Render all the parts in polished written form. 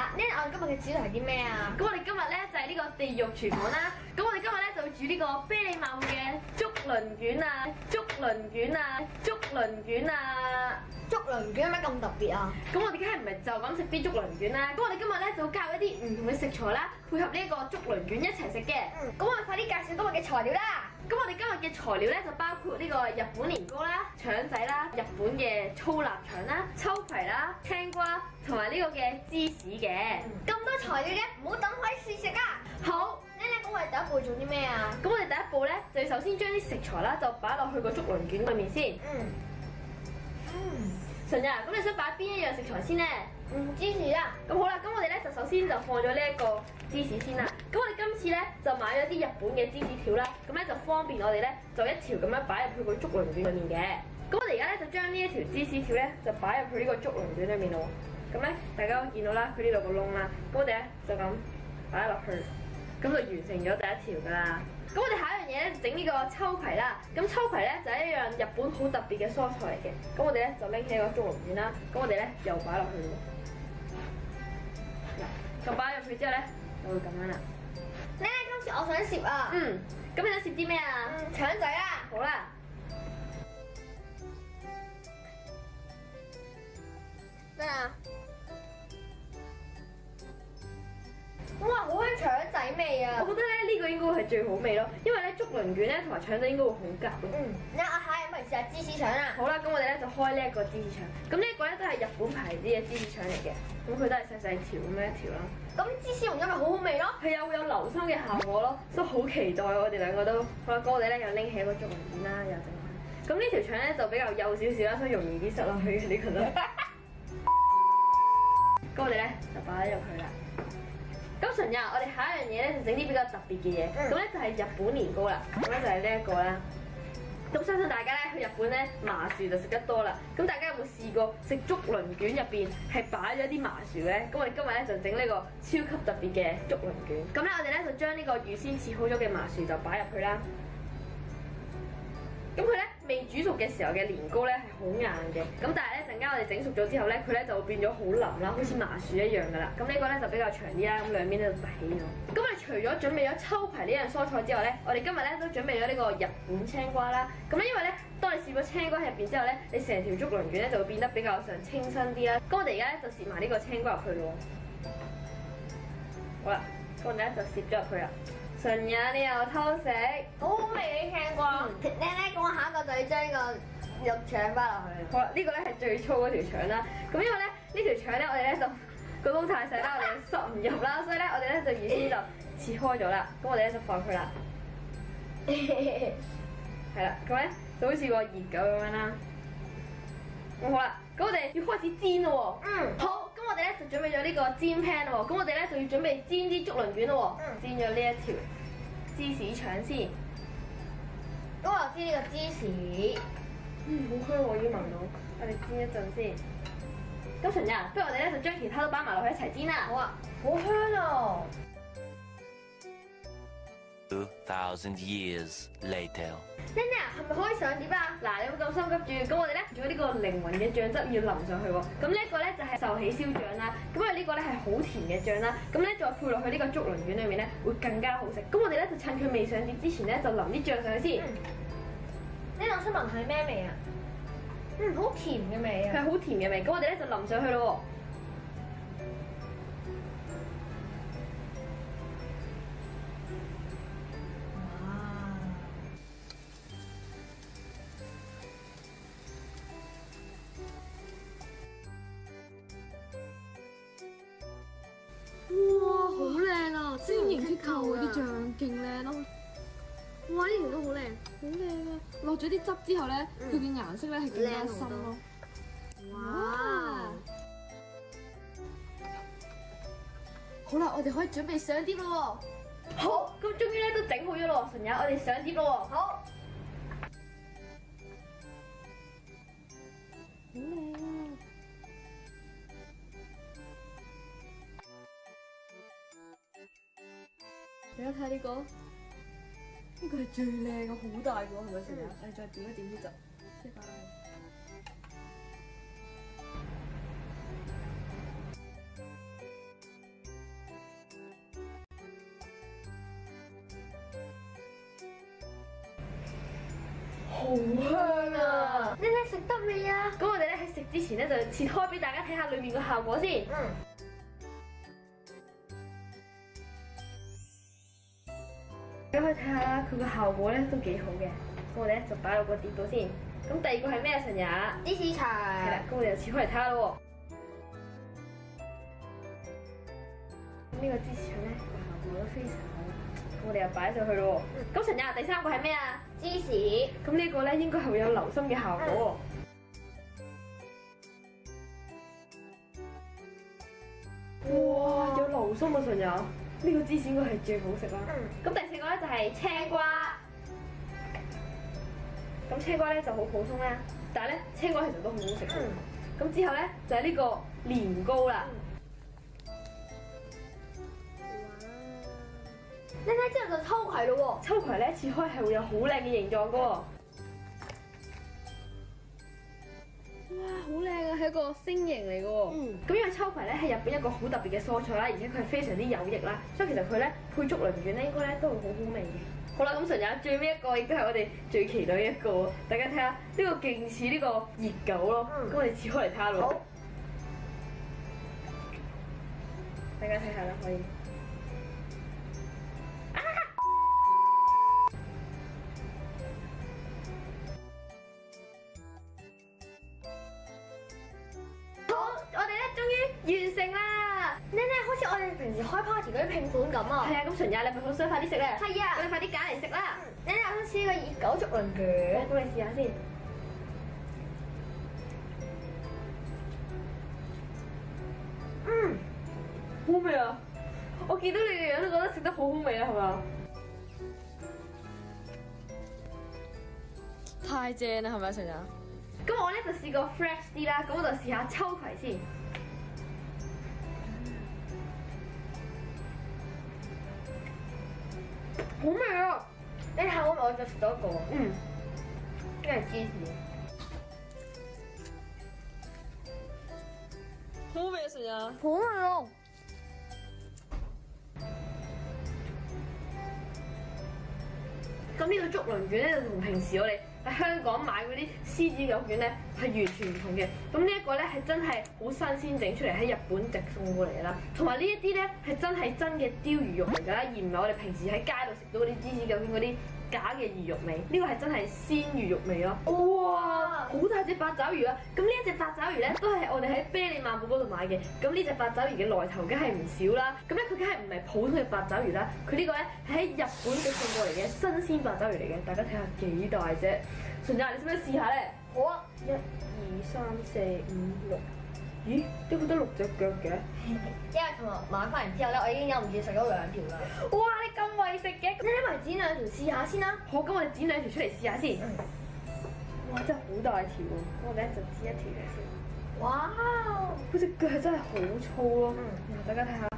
啦。呢我哋今日嘅主題係啲咩啊？ 咁我哋今日咧就係呢個地獄廚房啦。咁我哋今日咧就會煮呢個啤梨馬會嘅竹輪卷啊，竹輪卷啊，竹輪卷啊。 竹輪卷有咩咁特別啊？ 咁我哋梗係唔係就咁食啲竹輪卷啦？咁我哋今日咧就會加入一啲唔同嘅食材啦，配合呢一個竹輪卷一齊食嘅。 咁我哋快啲介紹今日嘅材料啦。 咁我哋今日嘅材料咧就包括呢個日本年糕啦、腸仔啦、日本嘅粗臘腸啦、秋葵啦、青瓜同埋呢個嘅芝士嘅。 咁多材料嘅，唔好等開試食啊！ 好， 咁我哋第一步做啲咩啊？ 咁我哋第一步咧就要首先將啲食材啦就擺落去個竹輪卷裏面先。純日，咁你想擺邊一樣食材先咧？ 芝士啦。 咁好啦，咁我哋咧就首先就放咗呢一個芝士先啦。咁我哋今次咧就買咗啲日本嘅芝士條啦，咁咧就方便我哋咧就一條咁樣擺入去個竹輪卷裏面嘅。咁我哋而家咧就將呢一條芝士條咧就擺入去呢個竹輪卷裏面咯。咁咧大家都見到啦，佢呢度個窿啦。咁我哋咧就咁擺落去，咁就完成咗第一條噶啦。咁我哋下一樣嘢咧就整呢個秋葵啦。咁秋葵咧就係一樣日本好特別嘅蔬菜嚟嘅。咁我哋咧就拎起個竹輪卷啦。咁我哋咧又擺落去喎。嗱，咁擺入去之後咧就會咁樣啦。 今次我想攝啊。 咁你想攝啲咩啊？ 腸仔啦。 好啦。 咩啊？哇，好香腸仔味啊！ 我覺得咧呢個應該會係最好味咯，因為咧竹輪卷咧同埋腸仔應該會好夾咯。 你阿蟹咪試下芝士腸啊！ 好啦，咁我哋咧就開呢一個芝士腸。咁呢一個咧都係日本牌子嘅芝士腸嚟嘅，咁佢都係細細條咁樣一條啦。 咁芝士蓉因咪好好味咯， 係啊，會有流心嘅效果咯，所以好期待我哋兩個都。好啦，咁我哋咧又拎起一個竹輪卷啦，又整開。咁呢條腸咧就比較幼少少啦，所以容易啲塞落去嘅呢個都。咁我哋咧就擺入去啦。咁純日，我哋下一樣嘢咧就整啲比較特別嘅嘢，咁咧就係日本年糕啦，咁咧就係呢一個啦。咁相信大家咧去日本咧麻薯就食得多啦，咁大家有冇試過食竹輪卷入邊係擺咗啲麻薯咧？咁我哋今日咧就整呢個超級特別嘅竹輪卷。咁咧我哋咧就將呢個預先切好咗嘅麻薯就擺入去啦。咁佢咧未煮熟嘅時候嘅年糕咧係好硬嘅，咁但係咧陣間我哋整熟咗之後咧，佢咧就會變咗好腍啦，好似麻薯一樣噶啦。咁呢個咧就比較長啲啦，咁兩邊都凸起咗。咁我哋除咗準備咗秋葵呢樣蔬菜之外咧，我哋今日咧都準備咗呢個日本青瓜啦。咁咧因為咧，當你攝咗青瓜喺入邊之後咧，你成條竹輪卷咧就會變得比較上清新啲啦。咁我哋而家咧就攝埋呢個青瓜入去咯。好啦，咁我哋咧就攝咗入去啦。純日，你又偷食， 好好味嘅青瓜。咁我下一個就要將個肉腸擺落去。 好啦，呢個咧係最粗嗰條腸啦。咁因為咧呢條腸咧，我哋咧就個窿太細啦，我哋塞唔入啦，所以咧我哋咧就預先就切開咗啦。咁我哋咧就放佢啦。係啦，咁咧就好似個熱狗咁樣啦。咁好啦，咁我哋要開始煎咯喎。好，咁我哋咧就準備咗呢個煎 pan 咯喎。咁我哋咧就要準備煎啲竹輪卷咯喎。煎咗呢一條芝士腸先。 咁我煎呢個芝士。 好香喎，已經聞到。我哋煎一陣先。咁純日，不如我哋咧就將其他都擺埋落去一齊煎啦。 好啊，好香啊 ！2,000 years later。 Nene啊，係咪可以上碟啊？ 嗱，你冇咁心急住，咁我哋咧仲有呢個靈魂嘅醬汁要淋上去喎。咁呢一個咧就係壽喜燒醬啦。咁因為呢個咧係好甜嘅醬啦，咁咧再配落去呢個竹輪卷裏面咧會更加好食。咁我哋咧就趁佢未上碟之前咧就淋啲醬上去先。 呢我想問係咩味啊？好甜嘅味啊！ 係好甜嘅味，咁我哋咧就淋上去咯。 哇，好靚啊！晶瑩剔透嗰啲醬勁靚咯。哇，呢條都好靚，好靚啊！落咗啲汁之後咧，佢嘅顏色咧係更加深咯。哇！好啦，我哋可以準備上碟咯喎。 好，咁終於咧都整好咗咯，純日，我哋上碟咯喎。 好。 好靚啊！你睇呢個，呢個係最靚嘅，好大個，係咪先啊？我哋再點一點啲汁，拜拜。 好香啊！ 你食得未啊？ 咁我哋咧喺食之前咧就切開俾大家睇下裏面個效果先。大家可以睇下佢個效果咧都幾好嘅。咁我哋咧就擺落個碟度先。咁第二個係咩啊？陳也？ 芝士係啦茶。， 咁我哋就切開嚟睇下咯。呢個芝士腸咧個效果都非常好。咁我哋又擺上去咯。咁陳也第三個係咩啊？ 芝士。 咁呢個咧應該係會有流心嘅效果。哇！有流心啊，陳也，呢個芝士應該係最好食啦。咁第四個咧就係青瓜。咁青瓜咧就好普通啦，但係咧青瓜其實都好好食嘅。咁之後咧就係呢個年糕啦。 你睇之後就抽葵咯秋葵咧切開係會有好靚嘅形狀噶喎。哇，好靚啊，係一個星形嚟噶喎。咁因為秋葵咧係日本一個好特別嘅蔬菜啦，而且佢係非常之有益啦，所以其實佢咧配竹輪卷咧應該咧都會好好味嘅。好啦，咁陳也最尾一個亦都係我哋最期待嘅一個，大家睇下呢個勁似呢個熱狗咯。咁我哋切開嚟睇下咯。 好， 大家睇下啦，可以。我哋咧終於完成啦！ 你好似我哋平時開 party 嗰啲拼盤咁啊。 係啊，咁陳也你咪好想快啲食咧？ 係啊咁你快啲揀嚟食啦！ 你好似個熱狗竹輪卷。 咁你試下先。好味啊！我見到你嘅樣都覺得食得好好味啊，係嘛？太正啦，係咪陳也？咁我咧就試過 fresh 啲啦，咁我就試下秋葵先。好味啊！ 你睇我就食到一個， 嗯， 因為芝士。 好味啊，陳也。 好味咯！ 咁呢個竹輪卷咧就同平時我哋喺香港買嗰啲獅子狗卷咧係完全唔同嘅。咁呢一個咧係真係好新鮮整出嚟喺日本直送過嚟嘅啦。同埋呢一啲咧係真係真嘅鯛魚肉嚟㗎啦，而唔係我哋平時喺街度食到嗰啲芝士狗卷嗰啲假嘅魚肉味。呢個係真係鮮魚肉味咯。哇！好大隻八爪魚啊！咁呢一隻八爪魚咧都係我哋喺啤利萬寶嗰度買嘅。咁呢隻八爪魚嘅來頭梗係唔少啦。咁咧佢梗係唔係普通嘅八爪魚啦，佢呢個咧係喺日本直送過嚟嘅新鮮八爪魚嚟嘅。大家睇下幾大隻。陳也，你使唔使試下咧？ 好啊。 1、2、3、4、5、6。咦？點解得6隻腳嘅？ 因為同學買翻嚟之後咧，我已經忍唔住食咗2條啦。 哇！你咁為食嘅， 你咪剪2條試下先啦。 好，咁我哋剪2條出嚟試下先。哇！真係好大條喎，咁我哋咧就剪1條嚟先。 哇！ 佢隻腳係真係好粗咯。大家睇下。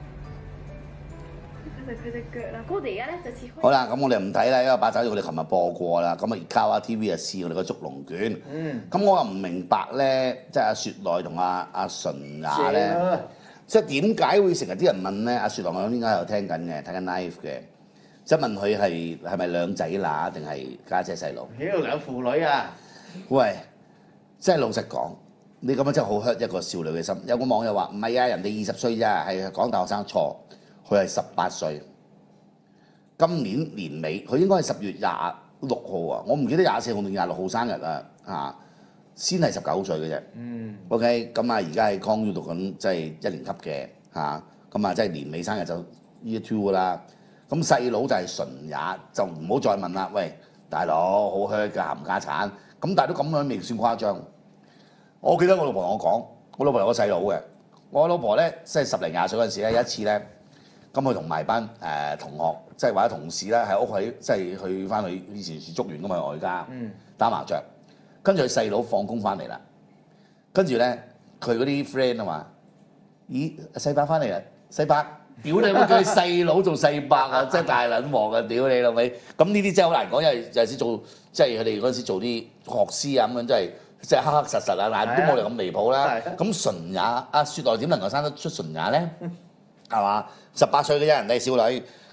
佢隻腳啦，咁我哋而家咧就切開。 好啦，咁我哋唔睇啦，因為八爪魚我哋琴日播過啦。咁啊，而家 TV 啊試我哋個竹籠卷。咁我又唔明白咧，即係阿雪內同阿純雅咧，即係點解會成日啲人問咧？阿雪內我諗應該喺度聽緊嘅，睇緊 live 嘅，即係問佢係咪兩仔乸定係家姐細路？ 妖兩父女啊！ 喂，真係老實講，你咁樣真係好 hurt 一個少女嘅心。有個網友話唔係啊，人哋20歲咋，係講大學生錯。佢係18歲，今年年尾，佢應該係10月26號啊！我唔記得24號定26號生日啊！嚇，先係19歲嘅啫。OK， 咁啊，而家係剛要讀緊，即係1年級嘅嚇。咁啊，即係年尾生日就 Year 2啦。咁細佬就係純也，就唔好再問啦。喂，大佬好 hurt 㗎，冚家產。咁但係都咁樣未算誇張。我記得我老婆同我講，我老婆有個細佬嘅。我老婆咧，即係10零20歲嗰陣時咧，有一次咧。咁佢同埋班同學，即係或者同事咧，喺屋企即係去翻去以前住竹園㗎嘛，外家打麻雀。跟住佢細佬放工翻嚟啦，跟住咧佢嗰啲 friend 啊嘛，咦細伯翻嚟啦，細伯，屌你冇叫佢細佬做細伯啊，真係大撚鑊啊，屌你老味！咁呢啲真係好難講，因為有陣時做即係佢哋嗰陣時做啲學師啊咁樣，即係黑黑實實啊，但係都冇你咁離譜啦。咁純也阿雪內點能夠生得出純也咧？係嘛？18歲嘅啫，人哋少女，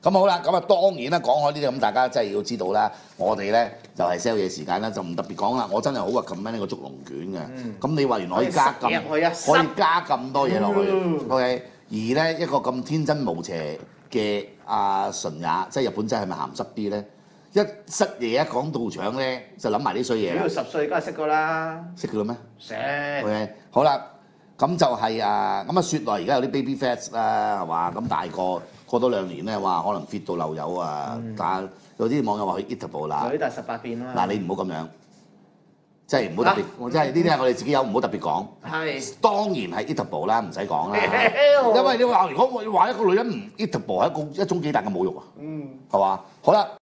咁好啦，咁啊當然啦，講開呢啲咁，大家真係要知道啦。我哋咧就係 sell 嘢時間啦，就唔特別講啦。我真係好話 recommend呢個竹龍卷嘅。咁你話原來可以加可以加咁多嘢落去 ，OK？ 而咧一個咁天真無邪嘅阿純也，即係日本仔係咪鹹濕啲咧？一失嘢一講到腸咧，就諗埋啲衰嘢啦。 只要10歲梗係識噶啦， 識㗎啦咩？ 識。 OK， 好啦，咁就係咁啊，雪內而家有啲 baby fats 啦，係嘛？咁大個過多2年咧，哇，可能 fit 到漏油啊！但有啲網友話佢 eatable 啦。 女大18變啊嘛。 嗱，你唔好咁樣，即係唔好特別，我真係呢啲係我哋自己有，唔好特別講。 係。 當然係 eatable 啦，唔使講啦。因為你話如果我話一個女人唔 eatable 係一種幾大嘅侮辱啊，係嘛？好啦。